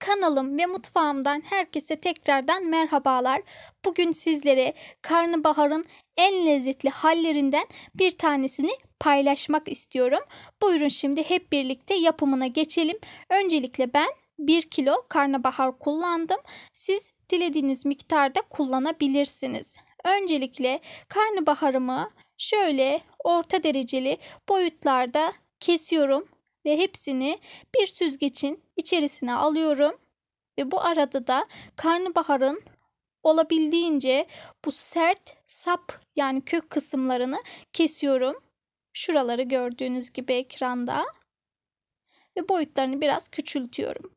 Kanalım ve mutfağımdan herkese tekrardan merhabalar. Bugün sizlere karnabaharın en lezzetli hallerinden bir tanesini paylaşmak istiyorum. Buyurun şimdi hep birlikte yapımına geçelim. Öncelikle ben 1 kilo karnabahar kullandım. Siz dilediğiniz miktarda kullanabilirsiniz. Öncelikle karnabaharımı şöyle orta dereceli boyutlarda kesiyorum ve hepsini bir süzgecin içerisine alıyorum. Ve bu arada da karnabaharın olabildiğince bu sert sap yani kök kısımlarını kesiyorum. Şuraları gördüğünüz gibi ekranda ve boyutlarını biraz küçültüyorum.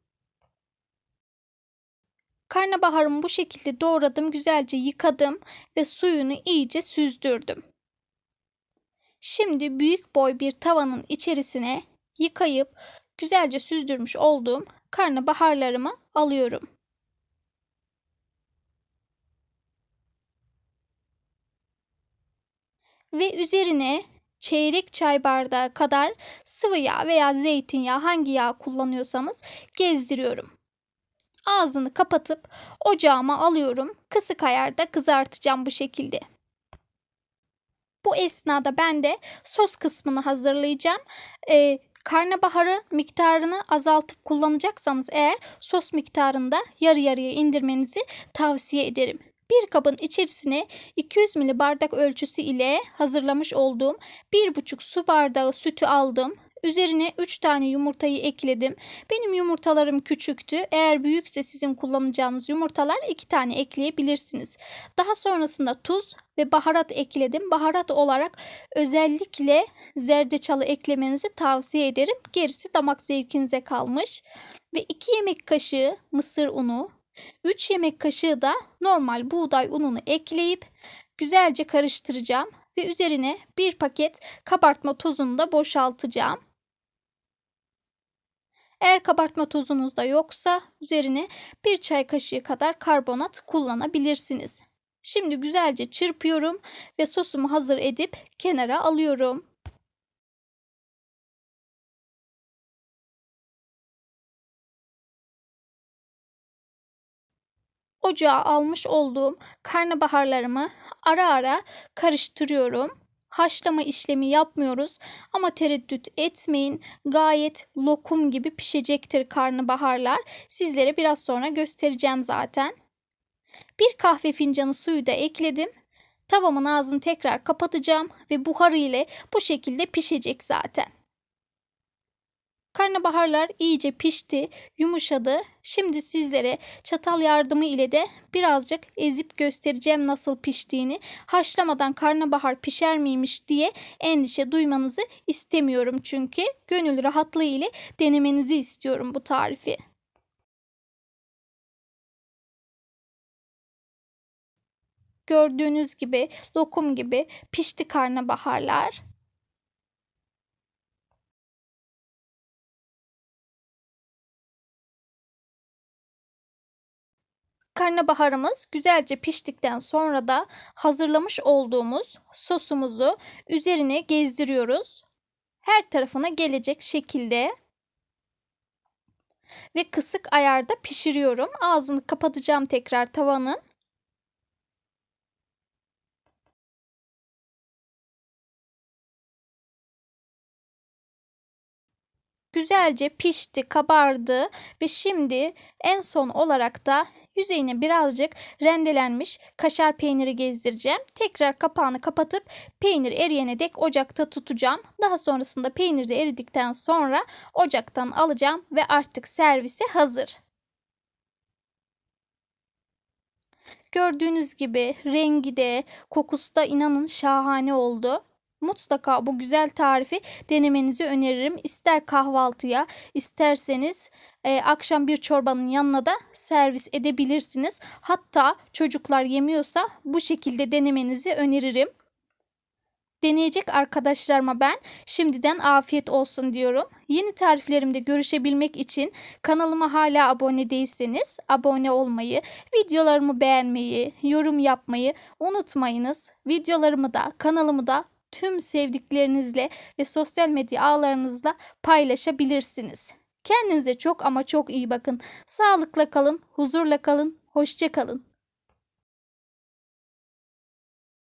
Karnabaharımı bu şekilde doğradım, güzelce yıkadım ve suyunu iyice süzdürdüm. Şimdi büyük boy bir tavanın içerisine yıkayıp güzelce süzdürmüş olduğum karnabaharlarımı alıyorum. Ve üzerine çeyrek çay bardağı kadar sıvı yağ veya zeytinyağı, hangi yağ kullanıyorsanız, gezdiriyorum. Ağzını kapatıp ocağıma alıyorum. Kısık ayarda kızartacağım bu şekilde. Bu esnada ben de sos kısmını hazırlayacağım. Karnabaharı miktarını azaltıp kullanacaksanız eğer sos miktarında yarı yarıya indirmenizi tavsiye ederim. Bir kabın içerisine 200 ml bardak ölçüsü ile hazırlamış olduğum 1,5 su bardağı sütü aldım. Üzerine 3 tane yumurtayı ekledim. Benim yumurtalarım küçüktü. Eğer büyükse sizin kullanacağınız yumurtalar 2 tane ekleyebilirsiniz. Daha sonrasında tuz ve baharat ekledim. Baharat olarak özellikle zerdeçalı eklemenizi tavsiye ederim. Gerisi damak zevkinize kalmış. Ve 2 yemek kaşığı mısır unu, 3 yemek kaşığı da normal buğday ununu ekleyip güzelce karıştıracağım. Ve üzerine bir paket kabartma tozunu da boşaltacağım. Eğer kabartma tozunuz da yoksa üzerine bir çay kaşığı kadar karbonat kullanabilirsiniz. Şimdi güzelce çırpıyorum ve sosumu hazır edip kenara alıyorum. Ocağa almış olduğum karnabaharlarımı ara ara karıştırıyorum. Haşlama işlemi yapmıyoruz ama tereddüt etmeyin. Gayet lokum gibi pişecektir karnabaharlar. Sizlere biraz sonra göstereceğim zaten. Bir kahve fincanı suyu da ekledim. Tavamın ağzını tekrar kapatacağım ve buharı ile bu şekilde pişecek zaten. Karnabaharlar iyice pişti, yumuşadı. Şimdi sizlere çatal yardımı ile de birazcık ezip göstereceğim nasıl piştiğini. Haşlamadan karnabahar pişer miymiş diye endişe duymanızı istemiyorum çünkü gönül rahatlığı ile denemenizi istiyorum bu tarifi. Gördüğünüz gibi lokum gibi pişti karnabaharlar. Karnabaharımız güzelce piştikten sonra da hazırlamış olduğumuz sosumuzu üzerine gezdiriyoruz. Her tarafına gelecek şekilde ve kısık ayarda pişiriyorum. Ağzını kapatacağım tekrar tavanın. Güzelce pişti, kabardı ve şimdi en son olarak da yüzeyine birazcık rendelenmiş kaşar peyniri gezdireceğim. Tekrar kapağını kapatıp peynir eriyene dek ocakta tutacağım. Daha sonrasında peynir de eridikten sonra ocaktan alacağım ve artık servise hazır. Gördüğünüz gibi rengi de kokusu da inanın şahane oldu. Mutlaka bu güzel tarifi denemenizi öneririm. İster kahvaltıya, isterseniz akşam bir çorbanın yanına da servis edebilirsiniz. Hatta çocuklar yemiyorsa bu şekilde denemenizi öneririm. Deneyecek arkadaşlarıma ben şimdiden afiyet olsun diyorum. Yeni tariflerimde görüşebilmek için kanalıma hala abone değilseniz abone olmayı, videolarımı beğenmeyi, yorum yapmayı unutmayınız. Videolarımı da kanalımı da tüm sevdiklerinizle ve sosyal medya ağlarınızla paylaşabilirsiniz. Kendinize çok ama çok iyi bakın. Sağlıkla kalın, huzurla kalın, hoşça kalın.